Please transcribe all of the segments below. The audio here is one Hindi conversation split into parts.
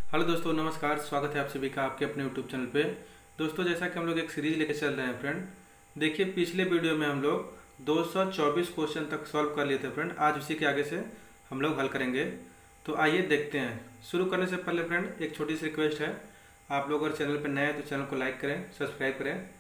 हेलो दोस्तों, नमस्कार। स्वागत है आप सभी का आपके अपने यूट्यूब चैनल पे। दोस्तों, जैसा कि हम लोग एक सीरीज लेके चल रहे हैं फ्रेंड। देखिए, पिछले वीडियो में हम लोग 224 क्वेश्चन तक सॉल्व कर लिए थे फ्रेंड। आज उसी के आगे से हम लोग हल करेंगे। तो आइए देखते हैं। शुरू करने से पहले फ्रेंड एक छोटी सी रिक्वेस्ट है, आप लोग अगर चैनल पर नए हैं तो चैनल को लाइक करें, सब्सक्राइब करें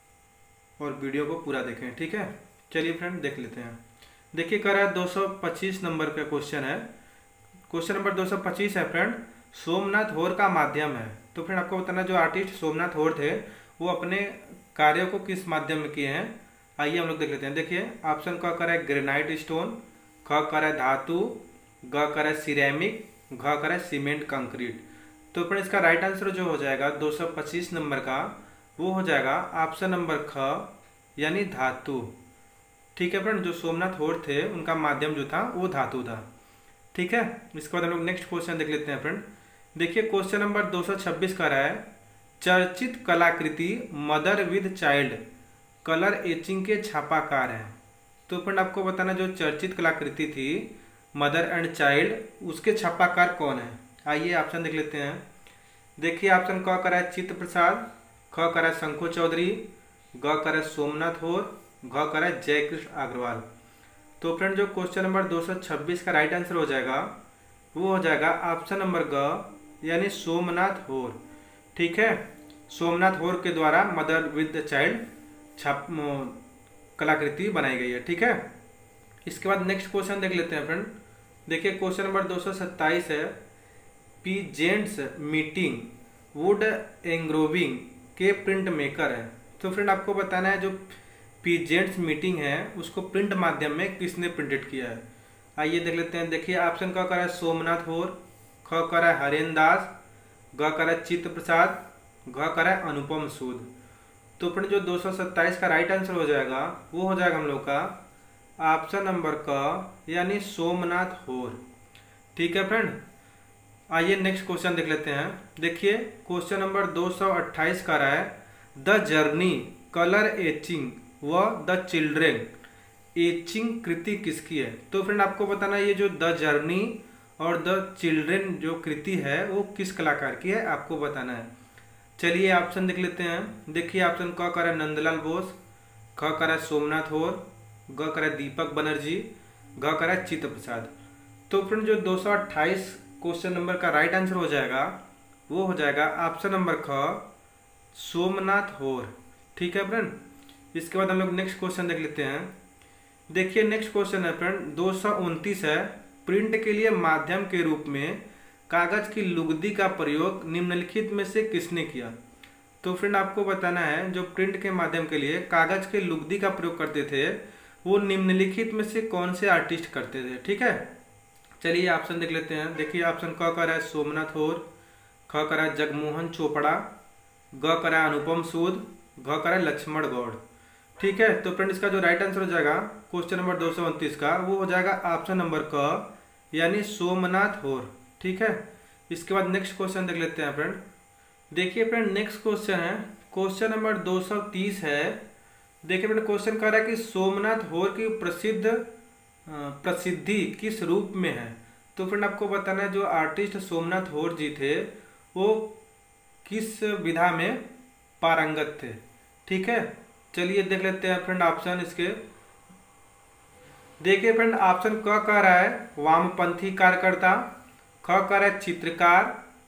और वीडियो को पूरा देखें। ठीक है, चलिए फ्रेंड देख लेते हैं। देखिए, कह रहा है 225 नंबर का क्वेश्चन है। क्वेश्चन नंबर 225 है फ्रेंड, सोमनाथ होर का माध्यम है। तो फ्रेंड आपको बताना, जो आर्टिस्ट सोमनाथ होर थे वो अपने कार्यों को किस माध्यम में किए हैं। आइए हम लोग देख लेते हैं। देखिए, ऑप्शन क कर है ग्रेनाइट स्टोन, ख कर है धातु, ग कर है सिरेमिक, घ कर है सीमेंट कंक्रीट। तो फ्रेंड इसका राइट आंसर जो हो जाएगा 225 नंबर का, वो हो जाएगा ऑप्शन नंबर ख यानी धातु। ठीक है फ्रेंड, जो सोमनाथ होर थे उनका माध्यम जो था वो धातु था। ठीक है, इसके बाद हम लोग नेक्स्ट क्वेश्चन देख लेते हैं फ्रेंड। देखिए, क्वेश्चन नंबर 226 का रहा है, चर्चित कलाकृति mother with child colour etching के छापाकार हैं। तो फ्रेंड आपको बताना, जो चर्चित कलाकृति थी मदर एंड चाइल्ड, उसके छापाकार कौन है। आइए ऑप्शन देख लेते हैं। देखिए, ऑप्शन क करा है चित्र प्रसाद, ख करा है शंखु चौधरी, ग करा है सोमनाथ होर, घ करा है जयकृष्ण अग्रवाल। तो फ्रेंड जो क्वेश्चन नंबर 226 का राइट आंसर हो जाएगा वो हो जाएगा ऑप्शन नंबर ग यानी सोमनाथ होर। ठीक है, सोमनाथ होर के द्वारा मदर विद चाइल्ड छाप कलाकृति बनाई गई है। ठीक है, इसके बाद नेक्स्ट क्वेश्चन देख लेते हैं फ्रेंड। देखिए, क्वेश्चन नंबर 227 है, पीजेंट्स मीटिंग वुड एंग्रोविंग के प्रिंट मेकर है। तो फ्रेंड आपको बताना है, जो पीजेंट्स मीटिंग है उसको प्रिंट माध्यम में किसने प्रिंटेड किया है। आइए देख लेते हैं। देखिए, ऑप्शन क करा है सोमनाथ होर, ख करा है हरेन दास, ग करा है चित्र प्रसाद, घ करा है अनुपम सूद। तो फ्रेंड जो 227 का राइट आंसर हो जाएगा वो हो जाएगा हम लोग का ऑप्शन नंबर क यानी सोमनाथ होर। ठीक है फ्रेंड, आइए नेक्स्ट क्वेश्चन देख लेते हैं। देखिए, क्वेश्चन नंबर 228 का रहा है, द जर्नी कलर एचिंग व द चिल्ड्रेन एचिंग कृति किसकी है। तो फ्रेंड आपको बताना, ये जो द जर्नी और द चिल्ड्रेन जो कृति है वो किस कलाकार की है, आपको बताना है। चलिए ऑप्शन देख लेते हैं। देखिए, ऑप्शन क करा है नंदलाल बोस, ख करा है सोमनाथ होर, ग करा है दीपक बनर्जी, घ करा है चित्र प्रसाद। तो फ्रेंड जो 228 क्वेश्चन नंबर का राइट आंसर हो जाएगा वो हो जाएगा ऑप्शन नंबर ख सोमनाथ होर। ठीक है फ्रेंड, इसके बाद हम लोग नेक्स्ट क्वेश्चन देख लेते हैं। देखिए, नेक्स्ट क्वेश्चन है फ्रेंड 229 है, प्रिंट के लिए माध्यम के रूप में कागज की लुगदी का प्रयोग निम्नलिखित में से किसने किया। तो फ्रेंड आपको बताना है, जो प्रिंट के माध्यम के लिए कागज के लुगदी का प्रयोग करते थे वो निम्नलिखित में से कौन से आर्टिस्ट करते थे। ठीक है, चलिए ऑप्शन देख लेते हैं। देखिए, ऑप्शन क करा है सोमनाथ होर, ख करा है जगमोहन चोपड़ा, ग करा है अनुपम सूद, घ करा है लक्ष्मण गौड़। ठीक है, तो फ्रेंड इसका जो राइट आंसर हो जाएगा क्वेश्चन नंबर 229 का वो हो जाएगा ऑप्शन नंबर क यानी सोमनाथ होर। ठीक है, इसके बाद नेक्स्ट क्वेश्चन देख लेते हैं फ्रेंड। देखिए फ्रेंड, नेक्स्ट क्वेश्चन है क्वेश्चन नंबर 230 है। देखिए फ्रेंड, क्वेश्चन कह रहा है कि सोमनाथ होर की प्रसिद्धि किस रूप में है। तो फ्रेंड आपको बताना है, जो आर्टिस्ट सोमनाथ होर जी थे वो किस विधा में पारंगत थे। ठीक है, चलिए देख लेते हैं फ्रेंड ऑप्शन इसके। देखिए फ्रेंड, ऑप्शन क कह रहा है वामपंथी कार्यकर्ता, ख कह रहा है चित्रकार,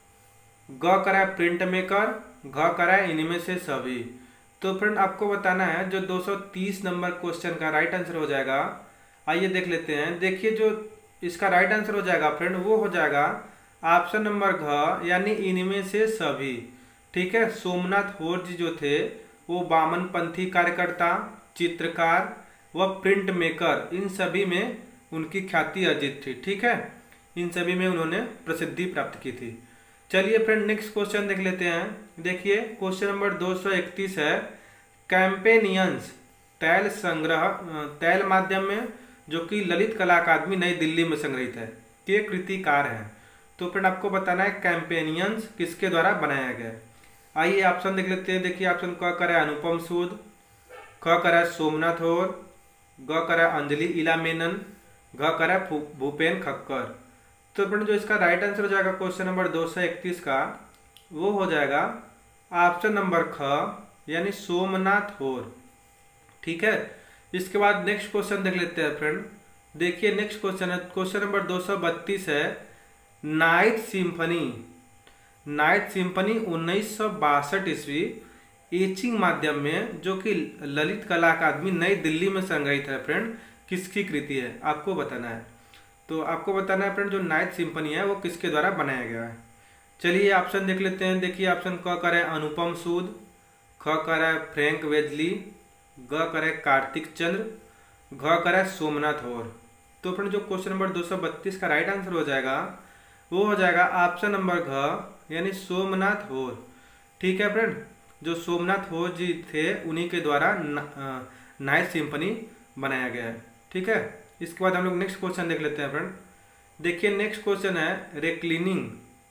ग कह रहा है प्रिंट मेकर, घ कह रहा है इनमें से सभी। तो फ्रेंड आपको बताना है, जो 230 नंबर क्वेश्चन का राइट आंसर हो जाएगा। आइए देख लेते हैं। देखिए, जो इसका राइट आंसर हो जाएगा फ्रेंड वो हो जाएगा ऑप्शन नंबर घ यानी इनमें से सभी। ठीक है, सोमनाथ होर जी जो थे वो वामनपंथी कार्यकर्ता, चित्रकार व प्रिंट मेकर, इन सभी में उनकी ख्याति अर्जित थी। ठीक है, इन सभी में उन्होंने प्रसिद्धि प्राप्त की थी। चलिए फ्रेंड नेक्स्ट क्वेश्चन देख लेते हैं। देखिए, क्वेश्चन नंबर 231 है, कैंपेनियंस तैल संग्रह तैल माध्यम में जो कि ललित कला अकादमी नई दिल्ली में संग्रहित है के कृतिकार हैं। तो फ्रेंड आपको बताना है कैंपेनियंस किसके द्वारा बनाया गया है। आइए ऑप्शन देख लेते हैं। देखिए, ऑप्शन क करा है अनुपम सूद, ख करा है सोमनाथ होर, ग करा है अंजलि इला मेनन, घ करा है भूपेन खक्कर। तो फ्रेंड जो इसका राइट आंसर हो जाएगा क्वेश्चन नंबर 231 का, वो हो जाएगा ऑप्शन नंबर ख यानी सोमनाथ होर। ठीक है, इसके बाद नेक्स्ट क्वेश्चन देख लेते हैं फ्रेंड। देखिए नेक्स्ट क्वेश्चन है, क्वेश्चन नंबर 232 है, नाइट सिम्फनी। नाइट सिम्फनी 1962 ईस्वी एचिंग माध्यम में, जो कि ललित कला अकादमी नई दिल्ली में संग्रहित है फ्रेंड, किसकी कृति है आपको बताना है। तो आपको बताना है फ्रेंड जो नाइट सिम्फनी है वो किसके द्वारा बनाया गया है। चलिए ऑप्शन देख लेते हैं। देखिए ऑप्शन क करे अनुपम सूद, ख करे फ्रैंक वेजली, ग करे कार्तिक चंद्र, घ करे सोमनाथ होर। तो फ्रेंड जो क्वेश्चन नंबर 232 का राइट आंसर हो जाएगा वो हो जाएगा ऑप्शन नंबर घ यानी सोमनाथ होर। ठीक है फ्रेंड, जो सोमनाथ होर जी थे उन्हीं के द्वारा नाइट सिम्फनी बनाया गया है। ठीक है, इसके बाद हम लोग नेक्स्ट क्वेश्चन देख लेते हैं फ्रेंड। देखिए नेक्स्ट क्वेश्चन है, रेक्लिनिंग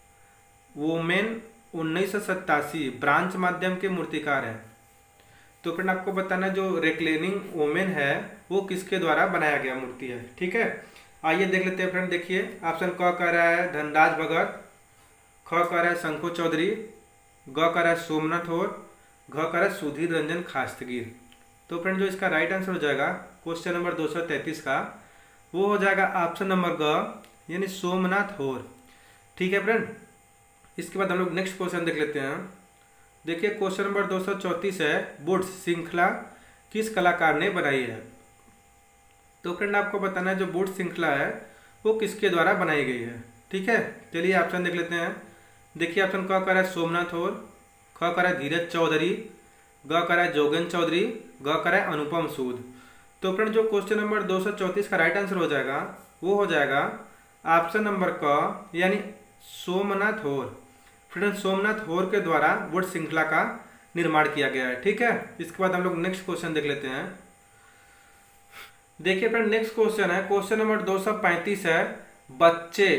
वोमेन 1987 ब्रांच माध्यम के मूर्तिकार हैं। तो फ्रेंड आपको बताना जो रेक्लिनिंग वोमेन है वो किसके द्वारा बनाया गया मूर्ति है। ठीक है, आइए देख लेते हैं फ्रेंड। देखिए ऑप्शन क कह रहा है धनराज भगत, ख कह रहा है शंखु चौधरी, ग कह रहा है सोमनाथ होर, घ कह रहा है सुधीर रंजन खास्तगीर। तो फ्रेंड जो इसका राइट आंसर हो जाएगा क्वेश्चन नंबर 233 का, वो हो जाएगा ऑप्शन नंबर ग यानी सोमनाथ होर। ठीक है फ्रेंड, इसके बाद हम लोग नेक्स्ट क्वेश्चन देख लेते हैं। देखिए क्वेश्चन नंबर 234 है, बुड्स श्रृंखला किस कलाकार ने बनाई है। तो फ्रेंड आपको बताना है जो बुड्स श्रृंखला है वो किसके द्वारा बनाई गई है। ठीक है, चलिए ऑप्शन देख लेते हैं। देखिए ऑप्शन क कह रहा है सोमनाथ होर, ख कह रहा है धीरज चौधरी, ग कह रहा है जोगेन चौधरी, ग कह रहा है अनुपम सूद। तो फ्रेंड जो क्वेश्चन नंबर 234 का राइट आंसर हो जाएगा वो हो जाएगा ऑप्शन नंबर क यानी सोमनाथ होर। फ्रेंड सोमनाथ होर के द्वारा बुड्स श्रृंखला का निर्माण किया गया है। ठीक है, इसके बाद हम लोग नेक्स्ट क्वेश्चन देख लेते हैं। देखिए फ्रेंड नेक्स्ट क्वेश्चन है, क्वेश्चन नंबर 235 है, बच्चे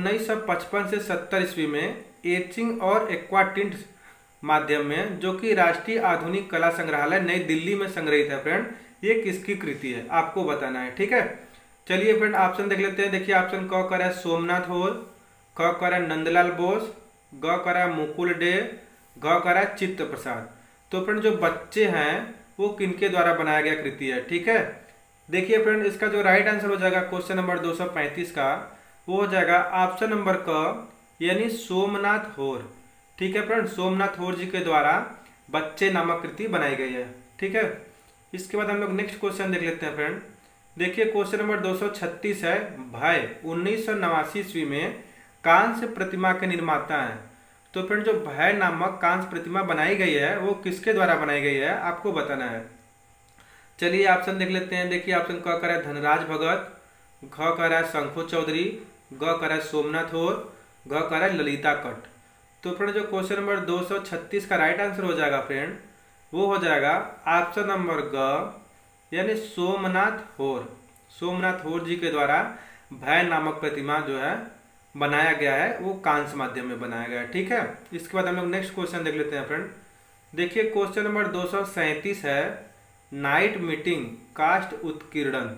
1955 से 70 ईस्वी में एचिंग और एक्वाटिंट माध्यम में, जो कि राष्ट्रीय आधुनिक कला संग्रहालय नई दिल्ली में संग्रहित है फ्रेंड, ये किसकी कृति है आपको बताना है। ठीक है, चलिए फ्रेंड ऑप्शन देख लेते हैं। देखिए ऑप्शन क कह रहा है सोमनाथ होर, ख कह रहा है नंदलाल बोस, ग कह रहा है मुकुल डे, घ कह रहा है चित्त प्रसाद। तो फ्रेंड जो बच्चे हैं वो किनके द्वारा बनाया गया कृति है। ठीक है, देखिए फ्रेंड इसका जो राइट आंसर हो जाएगा क्वेश्चन नंबर 235 का, वो हो जाएगा ऑप्शन नंबर क यानी सोमनाथ होर। ठीक है फ्रेंड, सोमनाथ होर जी के द्वारा बच्चे नामक कृति बनाई गई है। ठीक है, इसके बाद हम लोग नेक्स्ट क्वेश्चन देख लेते हैं फ्रेंड। देखिए क्वेश्चन नंबर 236 है, भय 1989 ईस्वी में कांस्य प्रतिमा के निर्माता हैं। तो फ्रेंड जो भय नामक कांस्य प्रतिमा बनाई गई है वो किसके द्वारा बनाई गई है आपको बताना है। चलिए ऑप्शन देख लेते हैं। देखिए ऑप्शन क कह रहा है धनराज भगत, घ कह रहा है शंखु चौधरी, ग कह रहा है सोमनाथ होर, घ कह रहा है ललिता कट। तो फ्रेंड जो क्वेश्चन नंबर 236 का राइट आंसर हो जाएगा फ्रेंड वो हो जाएगा ऑप्शन नंबर ग यानी सोमनाथ होर। सोमनाथ होर जी के द्वारा भय नामक प्रतिमा जो है बनाया गया है वो कांस्य माध्यम में बनाया गया है। ठीक है, इसके बाद हम लोग नेक्स्ट क्वेश्चन देख लेते हैं फ्रेंड। देखिए क्वेश्चन नंबर 237 है, नाइट मीटिंग कास्ट उत्कीर्णन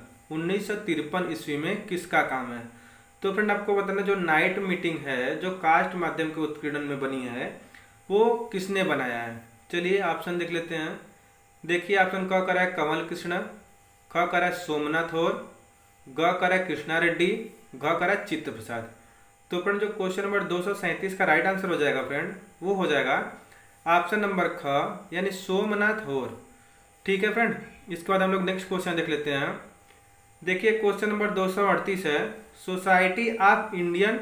1953 ईस्वी में किसका काम है। तो फ्रेंड आपको बताना जो नाइट मीटिंग है जो कास्ट माध्यम के उत्कीर्णन में बनी है वो किसने बनाया है। चलिए ऑप्शन देख लेते हैं। देखिए ऑप्शन क कह रहा है कमल कृष्ण, ख कह रहा है सोमनाथ होर, ग कह रहा है कृष्णा रेड्डी, घ कह रहा है चित्त प्रसाद। तो फ्रेंड जो क्वेश्चन नंबर 237 का राइट आंसर हो जाएगा फ्रेंड वो हो जाएगा ऑप्शन नंबर ख यानी सोमनाथ होर। ठीक है फ्रेंड, इसके बाद हम लोग नेक्स्ट क्वेश्चन देख लेते हैं। देखिए क्वेश्चन नंबर 238 है, society of Indian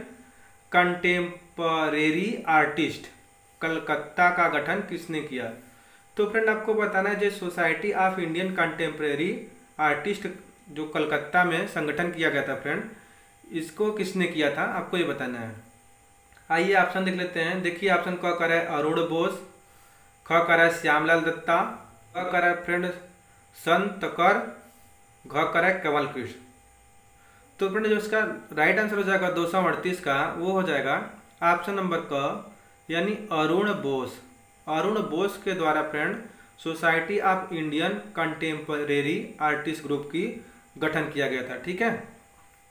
contemporary artist Calcutta का गठन किसने किया। तो फ्रेंड आपको बताना है जो society of Indian contemporary artist जो कलकत्ता में संगठन किया गया था फ्रेंड, इसको किसने किया था आपको ये बताना है। आइए ऑप्शन देख लेते हैं। देखिए ऑप्शन क कह रहा है अरुण बोस, ख कह रहा है श्यामलाल दत्ता, ग कह रहा है फ्रेंड संत कर, घ कह रहा है कमल कृष्ण। तो फ्रेंड जो इसका राइट आंसर हो जाएगा 238 का वो हो जाएगा ऑप्शन नंबर क यानी अरुण बोस। अरुण बोस के द्वारा friend society of Indian contemporary artist group की गठन किया गया था। ठीक है,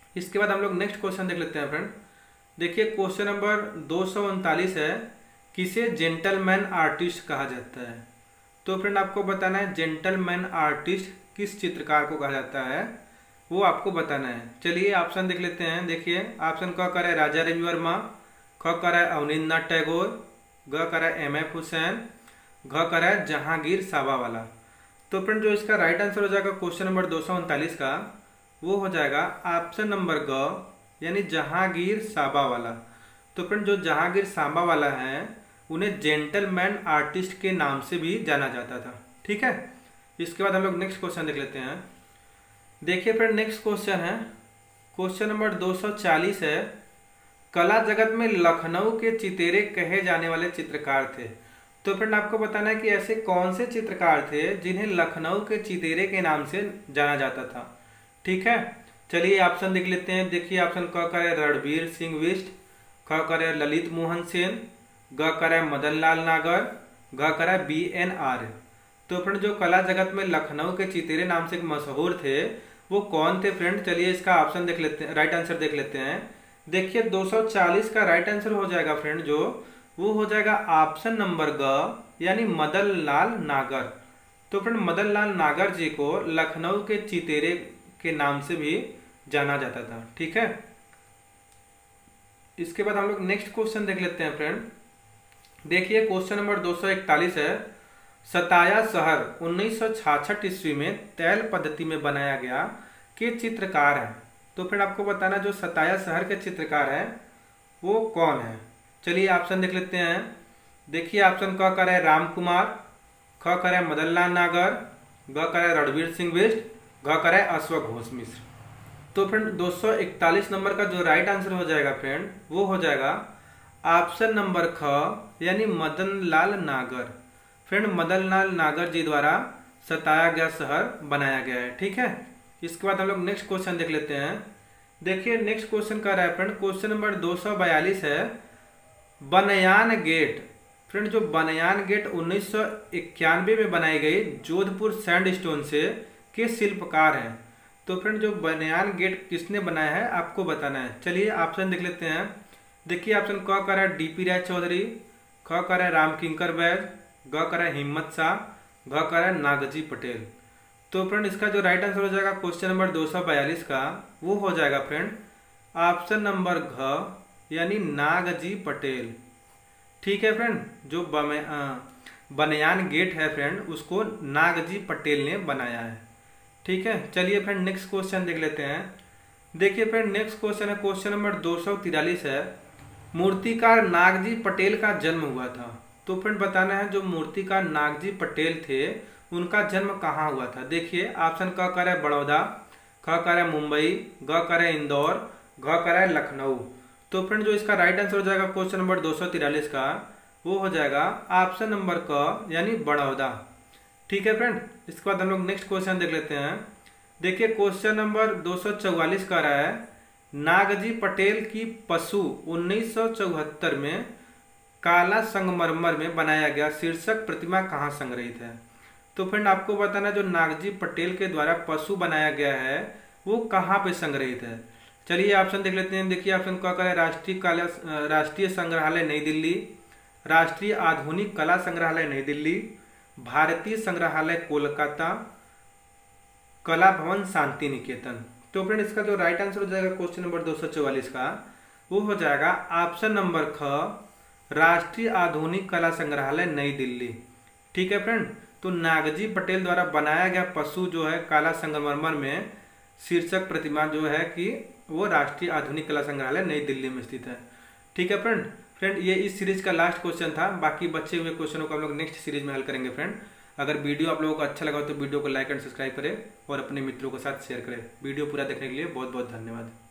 इसके बाद हम लोग नेक्स्ट क्वेश्चन देख लेते हैं फ्रेंड। देखिए क्वेश्चन नंबर 239 है, किसे जेंटलमैन आर्टिस्ट कहा जाता है। तो फ्रेंड आपको बताना है जेंटलमैन आर्टिस्ट किस चित्रकार को कहा जाता है, वो आपको बताना है। चलिए ऑप्शन देख लेते हैं। देखिए ऑप्शन क कर है राजा रवि वर्मा, ख कर है अवनींद्रनाथ टैगोर, ग कर है M.F. हुसैन, घ कर है जहांगीर साबावाला। तो फ्रेंड जो इसका राइट आंसर हो जाएगा क्वेश्चन नंबर 239 का, वो हो जाएगा ऑप्शन नंबर ग यानी जहांगीर साबावाला। तो फ्रेंड जो जहांगीर साबावाला है उन्हें जेंटलमैन आर्टिस्ट के नाम से भी जाना जाता था। ठीक है, इसके बाद हम लोग नेक्स्ट क्वेश्चन देख लेते हैं। देखिए फ्रेंड नेक्स्ट क्वेश्चन है, क्वेश्चन नंबर 240 है, कला जगत में लखनऊ के चितेरे कहे जाने वाले चित्रकार थे। तो फ्रेंड आपको बताना है कि ऐसे कौन से चित्रकार थे जिन्हें लखनऊ के चितेरे के नाम से जाना जाता था। ठीक है, चलिए ऑप्शन देख लेते हैं। देखिए ऑप्शन क करे रणबीर सिंह बिष्ट, ख करे ललित मोहन सेन, ग करे मदन लाल नागर, घ करे B.N. आर्य। तो फ्रेंड जो कला जगत में लखनऊ के चितेरे नाम से मशहूर थे वो कौन थे फ्रेंड, चलिए इसका ऑप्शन देख लेते हैं, राइट आंसर देख लेते हैं। देखिए 240 का राइट आंसर हो जाएगा फ्रेंड जो वो हो जाएगा ऑप्शन नंबर ग यानी मदन लाल नागर। तो फ्रेंड मदन लाल नागर जी को लखनऊ के चितेरे के नाम से भी जाना जाता था। ठीक है, इसके बाद हम लोग नेक्स्ट क्वेश्चन देख लेते हैं फ्रेंड। देखिए क्वेश्चन नंबर 241 है, सताया शहर 1966 ईस्वी में तैल पद्धति में बनाया गया के चित्रकार है। तो फिर आपको बताना जो सताया शहर के चित्रकार है वो कौन है। चलिए ऑप्शन देख लेते हैं। देखिए ऑप्शन क कर है राम कुमार, ख कर है मदन लाल नागर, ग कर है रणबीर सिंह बिष्ट, घ कर है अश्वक घोष मिश्र। तो फ्रेंड 241 नंबर का जो राइट आंसर हो जाएगा फ्रेंड वो हो जाएगा ऑप्शन नंबर ख यानी मदन लाल नागर। फ्रेंड मदन लाल नागर जी द्वारा सताया गया शहर बनाया गया है। ठीक है, इसके बाद हम लोग नेक्स्ट क्वेश्चन देख लेते हैं। देखिए नेक्स्ट क्वेश्चन का रेफरेंस क्वेश्चन नंबर 242 है, बनयान गेट। फ्रेंड जो बनयान गेट 1991 में बनाई गई जोधपुर सैंडस्टोन से के शिल्पकार हैं। तो फ्रेंड जो बनयान गेट किसने बनाया है आपको बताना है। चलिए ऑप्शन देख लेते हैं। देखिए ऑप्शन क कर है D.P. राय चौधरी, ख कर है राम किंकर बैज, ग कर है हिम्मत शाह, घ कर है नागजी पटेल। तो फ्रेंड इसका जो राइट आंसर हो जाएगा क्वेश्चन नंबर 242 का वो हो जाएगा फ्रेंड ऑप्शन नंबर घ यानी नागजी पटेल। ठीक है फ्रेंड, जो बनयान गेट है फ्रेंड उसको नागजी पटेल ने बनाया है। ठीक है, चलिए फ्रेंड नेक्स्ट क्वेश्चन देख लेते हैं। देखिए फ्रेंड नेक्स्ट क्वेश्चन है क्वेश्चन नंबर 243 है, मूर्तिकार नागजी पटेल का जन्म हुआ था। तो फ्रेंड बताना है जो मूर्तिकार नागजी पटेल थे उनका जन्म कहाँ हुआ था। देखिए ऑप्शन क कर है बड़ौदा, ख कर है मुंबई, ग कर है इंदौर, घ कर है लखनऊ। तो फ्रेंड जो इसका राइट आंसर हो जाएगा क्वेश्चन नंबर 243 का वो हो जाएगा ऑप्शन नंबर क यानी बड़ौदा। ठीक है फ्रेंड, इसके बाद हम लोग नेक्स्ट क्वेश्चन देख लेते हैं। देखिए क्वेश्चन नंबर 244 का रहा है, नागजी पटेल की पशु 1974 में काला संगमरमर में बनाया गया शीर्षक प्रतिमा कहाँ संग्रहित है। तो फ्रेंड आपको बताना जो नागजी पटेल के द्वारा पशु बनाया गया है वो कहाँ पे संग्रहित है। चलिए ऑप्शन देख लेते हैं। देखिए ऑप्शन क कर है राष्ट्रीय संग्रहालय नई दिल्ली, राष्ट्रीय आधुनिक कला संग्रहालय नई दिल्ली, भारतीय संग्रहालय कोलकाता, कला भवन शांति निकेतन। तो फ्रेंड इसका जो राइट आंसर हो जाएगा क्वेश्चन नंबर 244 का वो हो जाएगा ऑप्शन नंबर ख राष्ट्रीय आधुनिक कला संग्रहालय नई दिल्ली। ठीक है फ्रेंड, तो नागजी पटेल द्वारा बनाया गया पशु जो है काला संगमरमर में शीर्षक प्रतिमा जो है कि वो राष्ट्रीय आधुनिक कला संग्रहालय नई दिल्ली में स्थित है। ठीक है फ्रेंड ये इस सीरीज का लास्ट क्वेश्चन था। बाकी बचे हुए क्वेश्चनों को हम लोग नेक्स्ट सीरीज में हल करेंगे फ्रेंड। अगर वीडियो आप लोगों को अच्छा लगा तो वीडियो को लाइक एंड सब्सक्राइब करें और अपने मित्रों के साथ शेयर करें। वीडियो पूरा देखने के लिए बहुत बहुत धन्यवाद।